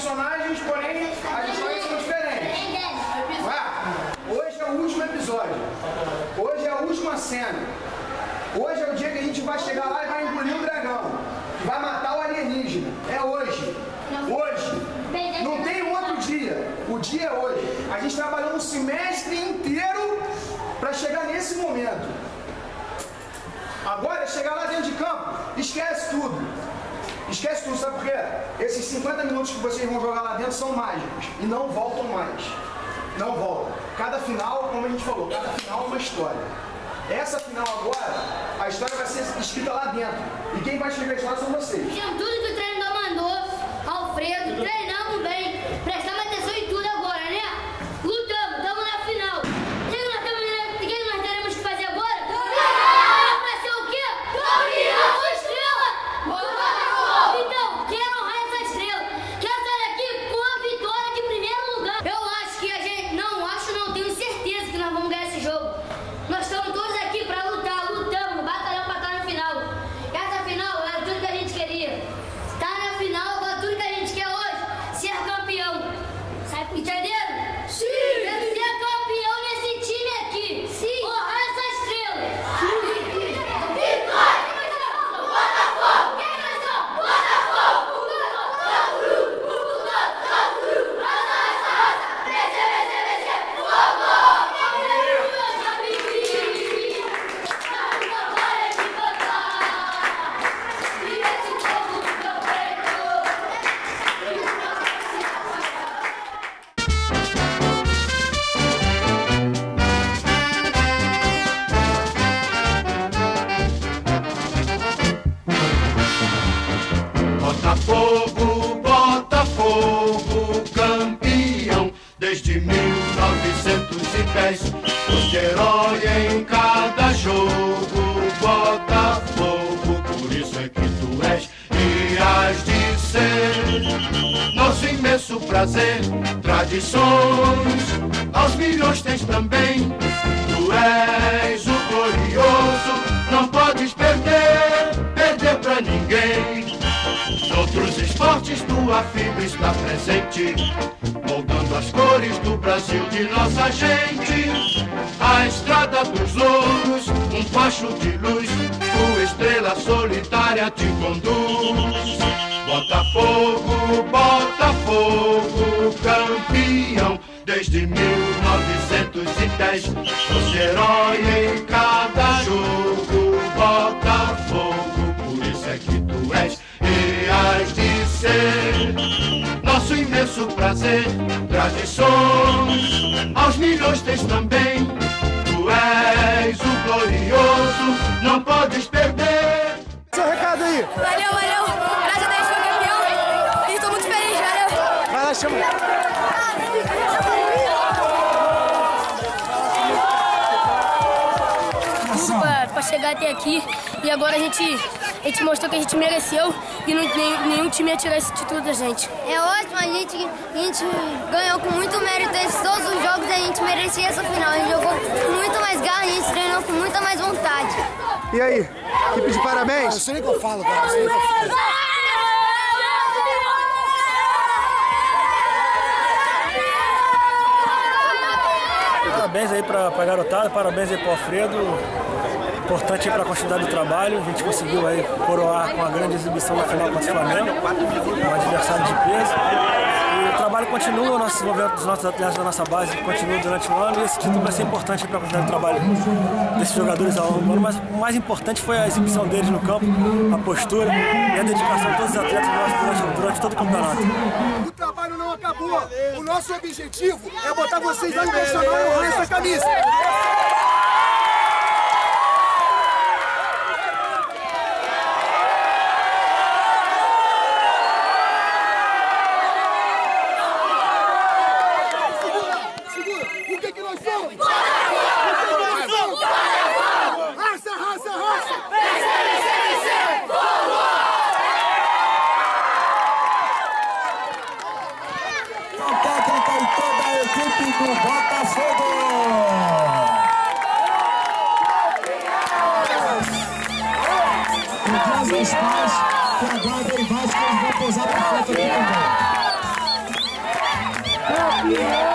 personagens, porém as histórias são diferentes. Não é? Hoje é o último episódio. Hoje é a última cena. Hoje é o dia que a gente vai chegar lá e vai engolir o dragão. Que vai matar o alienígena. É hoje. Hoje. Não tem outro dia. O dia é hoje. A gente trabalhou um semestre inteiro para chegar nesse momento. Agora, chegar lá dentro de campo, esquece tudo. Esquece tudo, sabe por quê? Esses 50 minutos que vocês vão jogar lá dentro são mágicos e não voltam mais. Não voltam. Cada final, como a gente falou, cada final é uma história. Essa final agora, a história vai ser escrita lá dentro. E quem vai escrever a história são vocês. Fizemos tudo que o treinador mandou, Alfredo, treinamos bem, prestamos atenção em tudo agora, né? Lutamos, estamos na final. O que nós teremos que fazer agora? Pra ser o quê? Campeão! Estrela! Então, quero honrar essa estrela. Quero sair daqui com a vitória de primeiro lugar. Eu acho que a gente... Não, tenho certeza que nós vamos ganhar esse jogo. Nós estamos todos aqui pra lutar, lutamos, batalhamos pra estar na final. Essa final era tudo que a gente queria. Tá na final, agora tudo que a gente quer hoje, ser campeão. Sabe, entenderam? Sim! Ser campeão nesse time aqui. Sim! Honrar essa estrela. Sim! Vitória! Botafogo! Quem nós somos? Botafogo! Botafogo, Botafogo, campeão desde 1910. Foste herói em cada jogo, Botafogo, por isso é que tu és e has de ser nosso imenso prazer. Tradições aos milhões tens também. Tu és o glorioso, não podes perder pra ninguém. Noutros esportes tua fibra está presente, moldando as cores do Brasil de nossa gente. A estrada dos louros, um facho de luz, tua estrela solitária te conduz. Botafogo, Botafogo, campeão desde 1910. Foste herói em cada jogo, Botafogo, por isso é que tu és e has de ser nosso imenso prazer. Tradições aos milhões tens também. Tu és o glorioso, não podes perder. Seu recado aí. Valeu. Graças a Deus foi campeão. E estou muito feliz, valeu. Vai lá, chama. Pra chegar até aqui e agora a gente mostrou que a gente mereceu e nenhum time ia tirar esse título da gente. É ótimo, a gente ganhou com muito mérito todos os jogos, a gente merecia essa final. A gente jogou com muito mais garra, a gente treinou com muita mais vontade. E aí, equipe de parabéns? Isso aí que eu falo, cara. Isso aí que eu falo. Parabéns aí pra garotada, parabéns aí pro Alfredo. Importante aí para a continuidade do trabalho. A gente conseguiu aí coroar com uma grande exibição na final contra o Flamengo, um adversário de peso. E o trabalho continua, o nosso desenvolvimento dos nossos atletas da nossa base continua durante o ano e esse título vai ser importante para a continuidade do trabalho desses jogadores ao longo do ano. Mas o mais importante foi a exibição deles no campo, a postura e a dedicação de todos os atletas durante todo o campeonato. O trabalho não acabou. O nosso objetivo é botar vocês lá no profissional e honrar essa camisa. campeão!